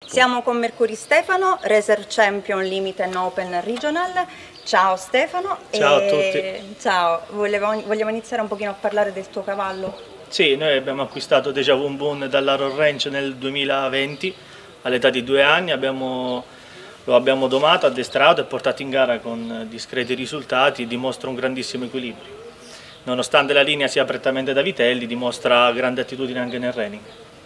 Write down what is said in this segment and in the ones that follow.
Siamo con Mercury Stefano, Reserve Champion Limited Open Regional. Ciao Stefano. Ciao a tutti. Ciao, vogliamo iniziare un pochino a parlare del tuo cavallo? Sì, noi abbiamo acquistato Deja Vu Boom dall'Arrow Ranch nel 2020, all'età di 2 anni, lo abbiamo domato, addestrato e portato in gara con discreti risultati, dimostra un grandissimo equilibrio. Nonostante la linea sia prettamente da vitelli, dimostra grande attitudine anche nel reining.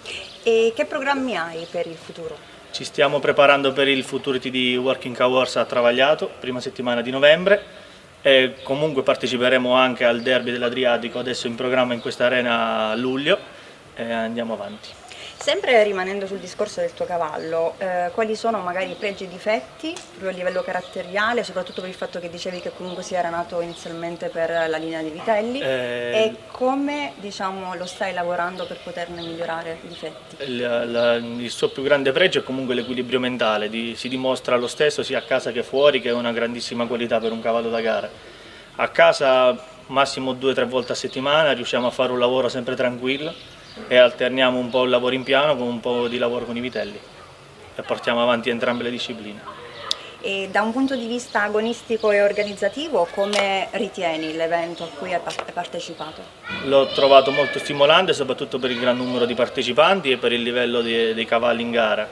E che programmi hai per il futuro? Ci stiamo preparando per il Futurity di Working Hours a Travagliato, prima settimana di novembre, e comunque parteciperemo anche al Derby dell'Adriatico, adesso in programma in questa arena a luglio, e andiamo avanti. Sempre rimanendo sul discorso del tuo cavallo, quali sono magari i pregi e difetti proprio a livello caratteriale, soprattutto per il fatto che dicevi che comunque si era nato inizialmente per la linea dei vitelli, e come lo stai lavorando per poterne migliorare i difetti? Il suo più grande pregio è comunque l'equilibrio mentale, si dimostra lo stesso sia a casa che fuori, che è una grandissima qualità per un cavallo da gara. A casa massimo 2 o 3 volte a settimana riusciamo a fare un lavoro sempre tranquillo e alterniamo un po' il lavoro in piano con un po' di lavoro con i vitelli e portiamo avanti entrambe le discipline. E da un punto di vista agonistico e organizzativo, come ritieni l'evento a cui hai partecipato? L'ho trovato molto stimolante, soprattutto per il gran numero di partecipanti e per il livello dei cavalli in gara.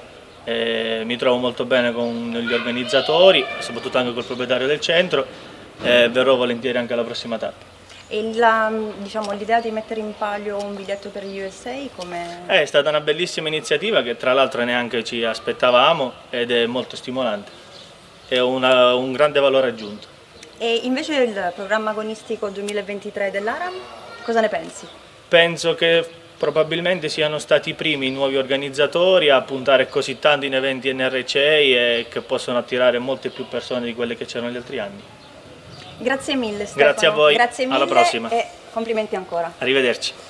Mi trovo molto bene con gli organizzatori, soprattutto anche col proprietario del centro, e verrò volentieri anche alla prossima tappa. E l'idea di mettere in palio un biglietto per gli USA come? È stata una bellissima iniziativa che tra l'altro neanche ci aspettavamo ed è molto stimolante, è un grande valore aggiunto. E invece il programma agonistico 2023 dell'ARAM, cosa ne pensi? Penso che probabilmente siano stati i primi i nuovi organizzatori a puntare così tanto in eventi NRCA e che possono attirare molte più persone di quelle che c'erano gli altri anni. Grazie mille Stefano. Grazie a voi, Grazie mille, alla prossima. E complimenti ancora. Arrivederci.